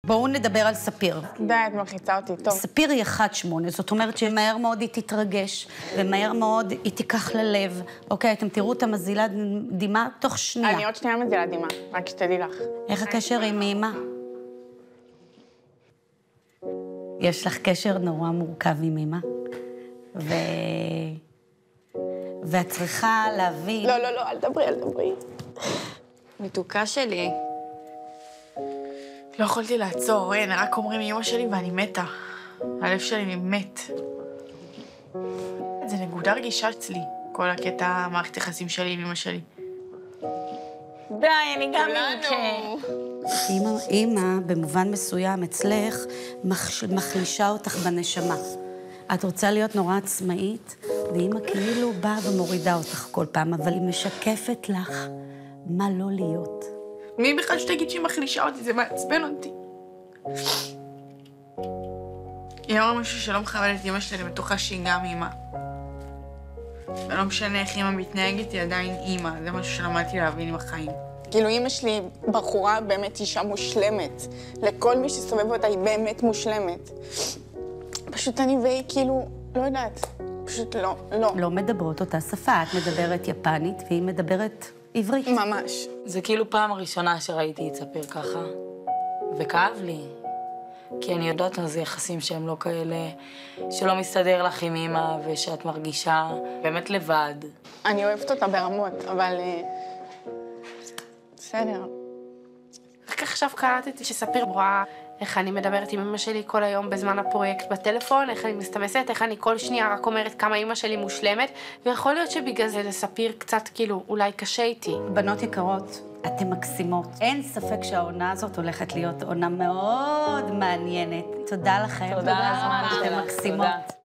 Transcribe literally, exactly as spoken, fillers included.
בואו נדבר על ספיר. די, את מלחיצה אותי, טוב. ספיר היא אחת שמונה, זאת אומרת שמהר מאוד היא תתרגש, ומהר מאוד היא תיקח ללב. אוקיי, אתם תראו את המזילה דמעה תוך שנייה. אני עוד שנייה מזילה דמעה, רק שתדעי לך. איך הקשר עם אמא? יש לך קשר נורא מורכב עם אמא, ו... ואת צריכה להבין... לא, לא, לא, אל דברי, אל דברי. מתוקה שלי. לא יכולתי לעצור, אין, רק אומרים אמא שלי ואני מתה. הלב שלי מת. זה נקודה רגישה אצלי, כל הקטע מערכת יחסים שלי עם אמא שלי. די, אני גם מכם. אמא, אמא, במובן מסוים, אצלך, מח... מחלישה אותך בנשמה. את רוצה להיות נורא עצמאית, ואמא כאילו באה ומורידה אותך כל פעם, אבל היא משקפת לך מה לא להיות. מי בכלל שתגיד שהיא מחלישה אותי, זה מעצבן אותי. היא אמרה משהו שלא מכבד את אמא שלי, אני בטוחה שהיא גם אמא. ולא משנה איך אמא מתנהגת, היא עדיין אמא, זה משהו שלמדתי להבין עם החיים. כאילו, אמא שלי בחורה באמת אישה מושלמת. לכל מי שסובב אותה היא באמת מושלמת. פשוט אני והיא כאילו, לא יודעת, פשוט לא, לא. לא מדברות אותה שפה, את מדברת יפנית והיא מדברת עברית. ממש. זה כאילו פעם הראשונה שראיתי את ספיר ככה, וכאב לי. כי אני יודעת מה זה יחסים שהם לא כאלה, שלא מסתדר לך עם אמא ושאת מרגישה באמת לבד. אני אוהבת אותה ברמות, אבל... בסדר. רק עכשיו קלטתי שספיר רואה איך אני מדברת עם אמא שלי כל היום בזמן הפרויקט בטלפון, איך אני מסתמסת, איך אני כל שנייה רק אומרת כמה אמא שלי מושלמת, ויכול להיות שבגלל זה לספיר קצת כאילו אולי קשה איתי. בנות יקרות, אתן מקסימות. אין ספק שהעונה הזאת הולכת להיות עונה מאוד מעניינת. תודה לכם. תודה על הזמן שלך. אתן מקסימות.